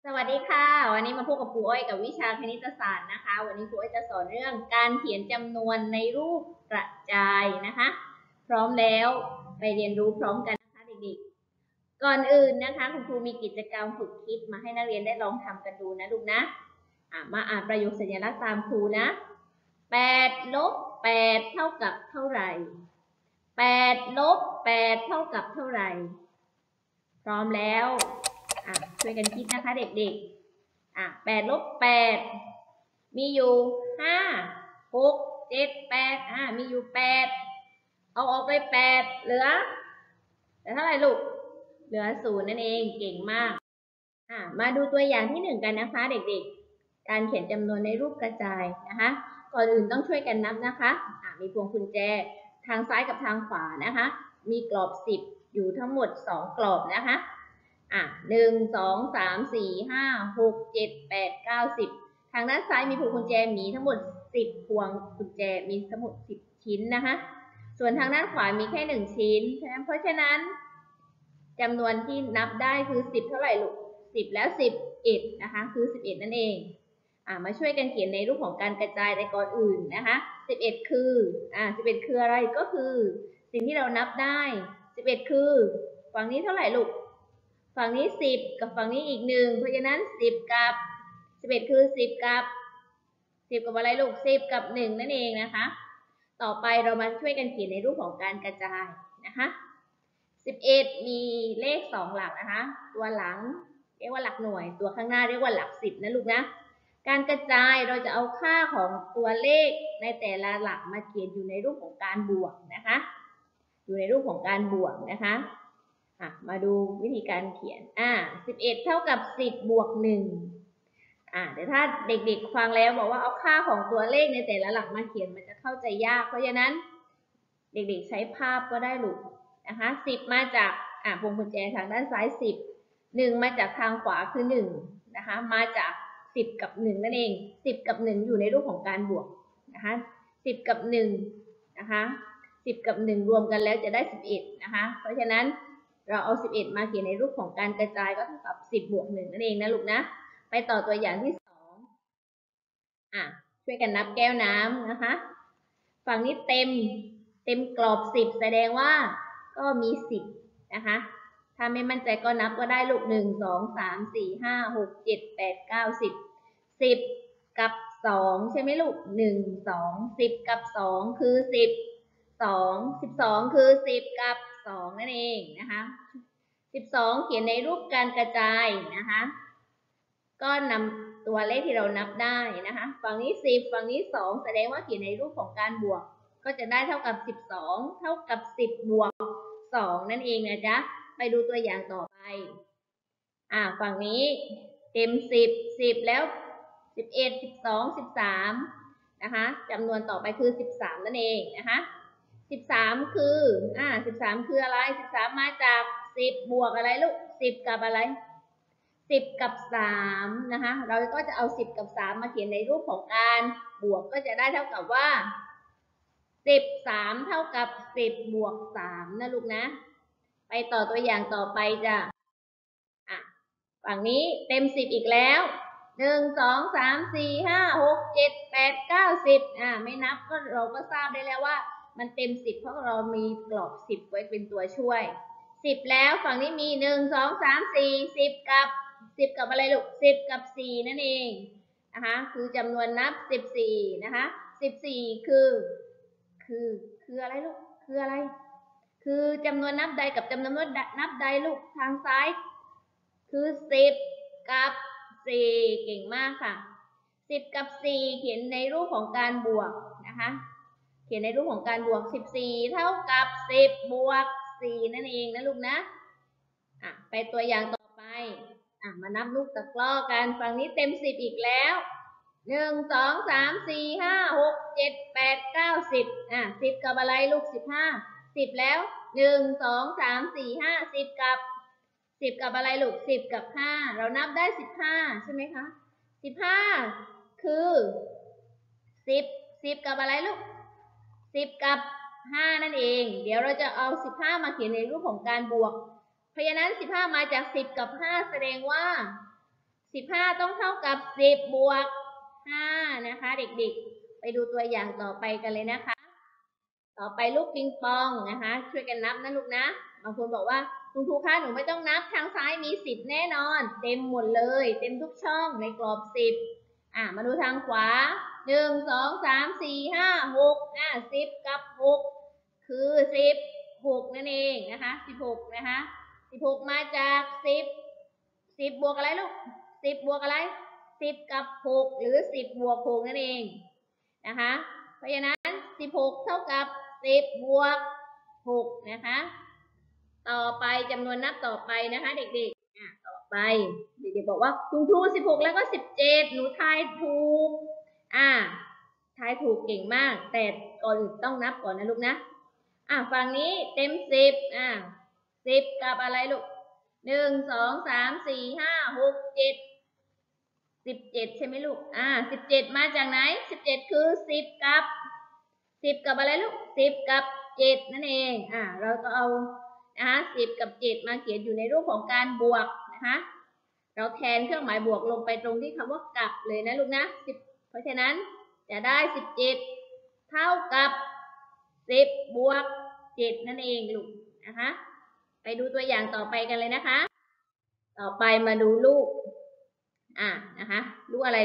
สวัสดีค่ะวันนี้มาพบกับครูอ้อยกับวิชาคณิตศาสตร์นะคะวันนี้ครูอ้อยจะสอนเรื่องการเขียนจำนวนในรูปกระจายนะคะพร้อมแล้วไปเรียนรู้พร้อมกันนะคะเด็กๆก่อนอื่นนะคะคุณครูมีกิจกรรมฝึกคิดมาให้นักเรียนได้ลองทำกันดูนะลูกนะมาอ่านประโยคสัญลักษณ์ตามครูนะ8 ลบ 8เท่ากับเท่าไหร่8 ลบ 8เท่ากับเท่าไหร่พร้อมแล้วช่วยกันคิดนะคะเด็กๆ8 ลบ 8มีอยู่5 6 7 8มีอยู่8เอาออกไป8เหลือเท่าไหร่ลูกเหลือ0นั่นเองเก่งมากมาดูตัวอย่างที่1กันนะคะเด็กๆการเขียนจำนวนในรูปกระจายนะคะก่อนอื่นต้องช่วยกันนับนะคะมีพวงกุญแจทางซ้ายกับทางขวานะคะมีกรอบ10อยู่ทั้งหมด2กรอบนะคะ1 2 3 4 5 6 7 8 9 10ทางด้านซ้ายมีพวงกุญแจหมีทั้งหมด10พวงกุญแจมีทั้งหมด10ชิ้นนะคะส่วนทางด้านขวามีแค่1ชิ้นเพราะฉะนั้นจำนวนที่นับได้คือ10เท่าไหร่ลูก10แล้ว11นะคะคือ11นั่นเองมาช่วยกันเขียนในรูปของการกระจายในก่อนอื่นนะคะ11คือ11คืออะไรก็คือสิ่งที่เรานับได้11คือฝั่งนี้เท่าไหร่ลูกฝั่งนี้10กับฝั่งนี้อีก1เพราะฉะนั้น10กับ11คือ10กับอะไรลูก10กับ1นั่นเองนะคะต่อไปเรามาช่วยกันเขียนในรูปของการกระจายนะคะ11มีเลข2หลักนะคะตัวหลังเรียกว่าหลักหน่วยตัวข้างหน้าเรียกว่าหลัก10นะลูกนะการกระจายเราจะเอาค่าของตัวเลขในแต่ละหลักมาเขียนอยู่ในรูปของการบวกนะคะอยู่ในรูปของการบวกนะคะมาดูวิธีการเขียน11เท่ากับ10บวก1เดี๋ยวถ้าเด็กๆฟังแล้วบอกว่าเอาค่าของตัวเลขในแต่ละหลักมาเขียนมันจะเข้าใจยากเพราะฉะนั้นเด็กๆใช้ภาพก็ได้ลูกนะคะ10มาจากพวงกุญแจทางด้านซ้าย10 1มาจากทางขวาคือ1นะคะมาจาก10กับ1นั่นเอง10กับ1อยู่ในรูปของการบวกนะคะ10กับ1นะคะ10กับ1รวมกันแล้วจะได้11นะคะเพราะฉะนั้นเราเอา11มาเขียนในรูปของการกระจายก็เท่ากับ10บวก1นั่นเองนะลูกนะไปต่อตัวอย่างที่2ช่วยกันนับแก้วน้ำนะคะฝั่งนี้เต็มกรอบ10แสดงว่าก็มี10นะคะถ้าไม่มั่นใจก็นับก็ได้ลูก1 2 3 4 5 6 7 8 9 10 10กับ2ใช่ไหมลูก1 2 10กับ2คือ10 2 12คือ10กับ2นั่นเองนะคะ12เขียนในรูปการกระจายนะคะก็นำตัวเลขที่เรานับได้นะคะฝั่งนี้10ฝั่งนี้2แสดงว่าเขียนในรูปของการบวกก็จะได้เท่ากับ12เท่ากับ10บวก2นั่นเองนะจ๊ะไปดูตัวอย่างต่อไปฝั่งนี้เต็ม10แล้ว11 12 13นะคะจำนวนต่อไปคือ13นั่นเองนะคะ13คือ13คืออะไร13มาจาก10บวกอะไรลูก10กับอะไร10กับ3นะคะเราก็จะเอา10กับ3มาเขียนในรูปของการบวกก็จะได้เท่ากับว่า13เท่ากับ10บวก3นะลูกนะไปต่อตัวอย่างต่อไปจ้ะฝั่งนี้เต็ม10อีกแล้ว1 2 3 4 5 6 7 8 9 10ไม่นับก็เราก็ทราบได้แล้วว่ามันเต็ม10เพราะเรามีกรอบ10ไว้เป็นตัวช่วย10แล้วฝั่งนี้มี1 2 3 4 10กับอะไรลูก10กับ4นั่นเองนะคะคือจำนวนนับ14นะคะ14คืออะไรลูกคืออะไรคือจำนวนนับใดกับจำนวนนับใดลูกทางซ้ายคือ10กับ4เก่งมากค่ะ10กับ4เขียนในรูปของการบวกนะคะเขียนในรูปของการบวก14เท่ากับ10บวก4นั่นเองนะลูกนะไปตัวอย่างต่อไปมานับลูกตะกร้อกันฝั่งนี้เต็ม10อีกแล้ว1 2 3 4 5 6 7 8 9 10 10กับอะไรลูก15 10แล้ว1 2 3 4 5 10กับ10กับอะไรลูก10กับ5เรานับได้15ใช่ไหมคะ15คือ10กับอะไรลูก10กับ5นั่นเองเดี๋ยวเราจะเอา15มาเขียนในรูปของการบวกเพราะฉะนั้น15มาจาก10กับ5แสดงว่า 15ต้องเท่ากับ10บวก5นะคะเด็กๆไปดูตัวอย่างต่อไปกันเลยนะคะต่อไปลูกปิงปองนะคะช่วยกันนับนะลูกนะบางคนบอกว่าคุณครูคะหนูไม่ต้องนับทางซ้ายมี10แน่นอนเต็มหมดเลยเต็มทุกช่องในกรอบ10มาดูทางขวา1 2 3 4 5 610กับ6คือ16นั่นเองนะคะ16นะคะ16มาจาก10บวกอะไรลูก10บวกอะไร10กับ6หรือ10บวก6นั่นเองนะคะเพราะฉะนั้น16เท่ากับ10บวก6นะคะต่อไปจำนวนนับต่อไปนะคะเด็กๆต่อไปเด็กๆบอกว่าคุณครู16แล้วก็17หนูทายถูกทายถูกเก่งมากแต่ก่อนอื่นต้องนับก่อนนะลูกนะฝั่งนี้เต็ม10 10กับอะไรลูก1 2 3 4 5 6 7 17ใช่ไหมลูก17มาจากไหน17คือ10กับอะไรลูก10กับ7นั่นเองเราก็เอานะคะ10กับ7มาเขียนอยู่ในรูปของการบวกนะคะเราแทนเครื่องหมายบวกลงไปตรงที่คำว่ากับเลยนะลูกนะเพราะฉะนั้นจะได้17เท่ากับ10บวก7นั่นเองลูกนะคะไปดูตัวอย่างต่อไปกันเลยนะคะต่อไปมาดูลูกนะคะลูกอะไร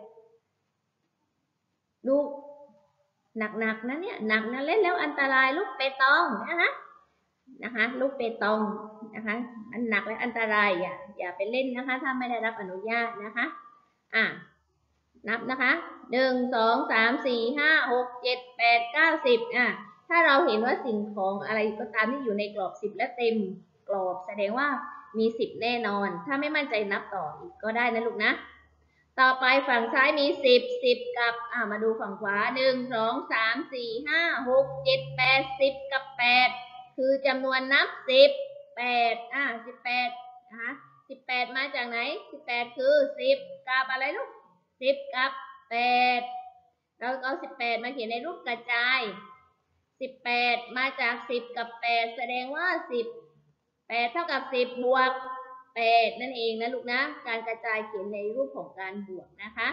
ลูกหนักนะเนี่ยหนักนะเล่นแล้วอันตรายลูกเปตองนะคะลูกเปตองนะคะมันหนักและอันตรายอย่าไปเล่นนะคะถ้าไม่ได้รับอนุญาตนะคะนับนะคะ1 2 3 4 5 6 7 8 9 10ถ้าเราเห็นว่าสิ่งของอะไรก็ตามที่อยู่ในกรอบ10และเต็มกรอบแสดงว่ามี10แน่นอนถ้าไม่มั่นใจนับต่ออีกก็ได้นะลูกนะต่อไปฝั่งซ้ายมี10กับมาดูฝั่งขวา1 2 3 4 5 6 7 8 10กับ8คือจำนวนนับ18 18นะคะ18มาจากไหน18คือ10กับอะไรลูก10กับ8เราเอา18มาเขียนในรูปกระจาย18มาจาก10กับ8แสดงว่า8เท่ากับ10บวก8นั่นเองนะลูกนะการกระจายเขียนในรูปของการบวกนะคะ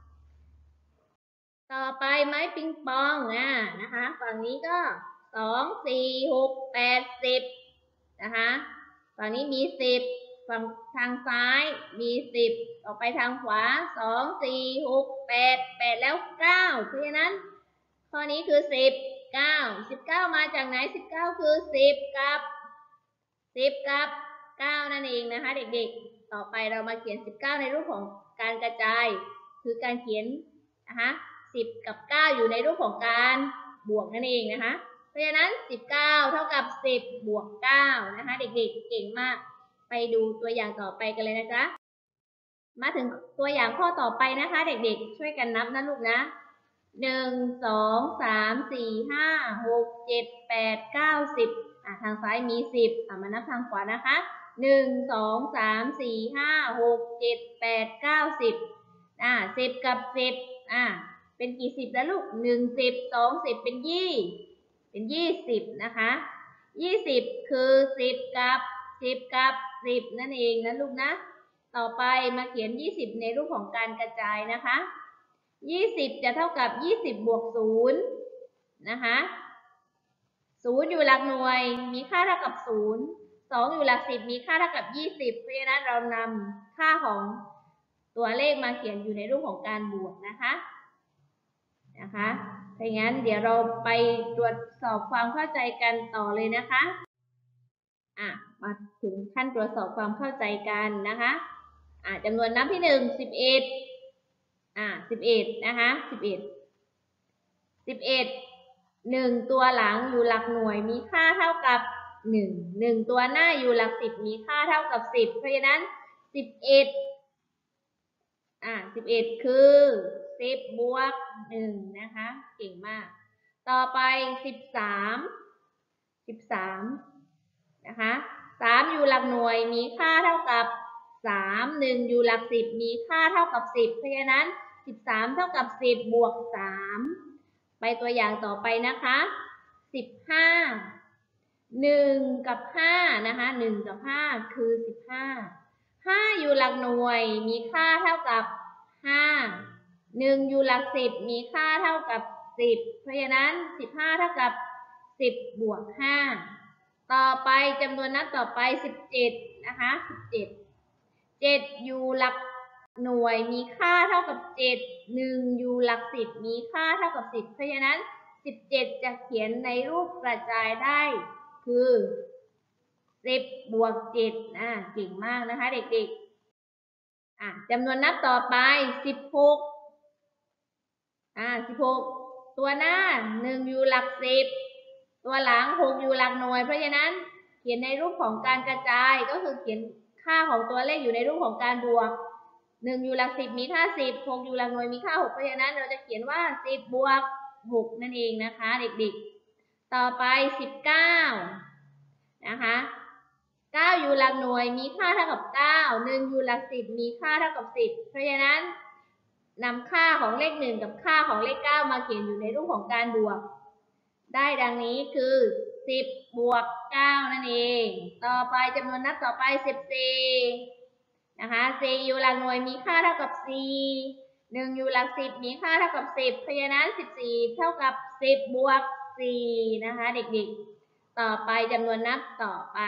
ต่อไปไม้ปิงปองนะคะฝั่งนี้ก็2 4 6 8 10นะคะฝั่งนี้มี10ฝั่งทางซ้ายมี10ต่อไปทางขวา2 4 6 8แล้ว9เพราะฉะนั้นข้อนี้คือ19มาจากไหน19คือ10กับ9นั่นเองนะคะเด็กๆต่อไปเรามาเขียน19ในรูปของการกระจายคือการเขียนนะคะ10กับ9อยู่ในรูปของการบวกนั่นเองนะคะเพราะฉะนั้น19เท่ากับ10บวก9นะคะเด็กๆเก่งมากไปดูตัวอย่างต่อไปกันเลยนะจ๊ะมาถึงตัวอย่างข้อต่อไปนะคะเด็กๆช่วยกันนับนะลูกนะ1 2 3 4 5 6 7 8 9 10ทางซ้ายมี10มานับทางขวานะคะ1 2 3 4 5 6 7 8 9 10 10กับ10เป็นกี่10แล้วลูก1 10 2 10เป็น20นะคะ20คือ10กับ10นั่นเองนะลูกนะต่อไปมาเขียน20ในรูปของการกระจายนะคะ20จะเท่ากับ20บวก0นะคะ0อยู่หลักหน่วยมีค่าเท่ากับ0 2อยู่หลัก10มีค่าเท่ากับ20เพราะฉะนั้นเรานำค่าของตัวเลขมาเขียนอยู่ในรูปของการบวกนะคะถ้างั้นเดี๋ยวเราไปตรวจสอบความเข้าใจกันต่อเลยนะคะมาถึงขั้นตรวจสอบความเข้าใจกันนะคะจำนวนนับที่1 11 11นะคะ11 1ตัวหลังอยู่หลักหน่วยมีค่าเท่ากับ1ตัวหน้าอยู่หลัก10มีค่าเท่ากับ10เพราะฉะนั้น11คือ10บวก1นะคะเก่งมากต่อไป13นะคะ3อยู่หลักหน่วยมีค่าเท่ากับ3 1อยู่หลัก10มีค่าเท่ากับ10เพราะฉะนั้น13เท่ากับ10บวก3ไปตัวอย่างต่อไปนะคะ15 1กับ5นะคะ1กับ5คือ15 5อยู่หลักหน่วยมีค่าเท่ากับ5 1อยู่หลัก10มีค่าเท่ากับ10เพราะฉะนั้น15เท่ากับ10บวก5ต่อไปจำนวนนับต่อไป17นะคะ7อยู่หลักหน่วยมีค่าเท่ากับ7 1อยู่หลัก10มีค่าเท่ากับ10เพราะฉะนั้น17จะเขียนในรูปกระจายได้คือ10บวก7เก่งมากนะคะเด็กๆจำนวนนับต่อไป16 16ตัวหน้า1อยู่หลัก10ตัวหลัง6อยู่หลักหน่วยเพราะฉะนั้นเขียนในรูปของการกระจายก็คือเขียนค่าของตัวเลขอยู่ในรูปของการบวก1อยู่หลัก10มีค่า10 6อยู่หลักหน่วยมีค่า6เพราะฉะนั้นเราจะเขียนว่า10บวก6นั่นเองนะคะเด็กๆต่อไป19นะคะ9อยู่หลักหน่วยมีค่าเท่ากับ9 1อยู่หลัก10มีค่าเท่ากับ10เพราะฉะนั้นนำค่าของเลข1กับค่าของเลข9มาเขียนอยู่ในรูปของการบวกได้ดังนี้คือ10บวก9นั่นเองต่อไปจำนวนนับต่อไป14นะคะ4อยู่หลักหน่วยมีค่าเท่ากับ4 1อยู่หลัก10มีค่าเท่ากับ10เพราะฉะนั้น14เท่ากับ10บวก4นะคะเด็กๆต่อไปจำนวนนับต่อไป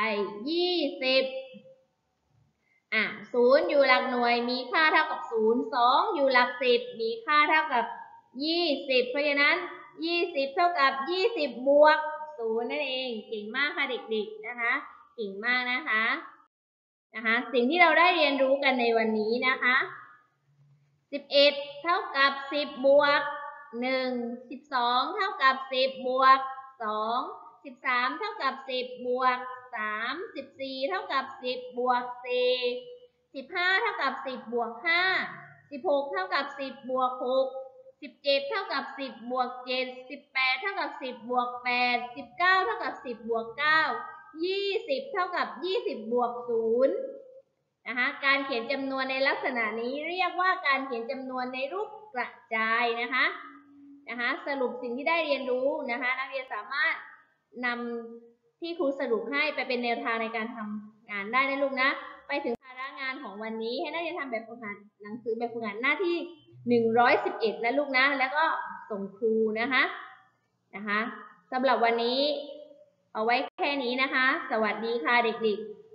200อยู่หลักหน่วยมีค่าเท่ากับ0 2อยู่หลัก10มีค่าเท่ากับ20เพราะฉะนั้น20เท่ากับ20บวก0นั่นเองเก่งมากค่ะเด็กๆนะคะเก่งมากนะคะสิ่งที่เราได้เรียนรู้กันในวันนี้นะคะ11เท่ากับ10บวก1 12เท่ากับ10บวก2 13เท่ากับ10บวก3 14เท่ากับ10บวก4 15เท่ากับ10บวก5 16เท่ากับ10บวก6 17เท่ากับ10บวก7 18เท่ากับ10บวก8 19เท่ากับ10บวก9 20เท่ากับ20บวก0นะคะการเขียนจำนวนในลักษณะนี้เรียกว่าการเขียนจำนวนในรูปกระจายนะคะสรุปสิ่งที่ได้เรียนรู้นะคะนักเรียนสามารถนำที่ครูสรุปให้ไปเป็นแนวทางในการทำงานได้นะลูกนะไปถึงภาระงานของวันนี้ให้นักเรียนทำแบบฝึกหัดหนังสือแบบฝึกหัดหน้าที่111นะลูกนะแล้วก็ส่งครูนะคะสำหรับวันนี้เอาไว้แค่นี้นะคะสวัสดีค่ะเด็กๆ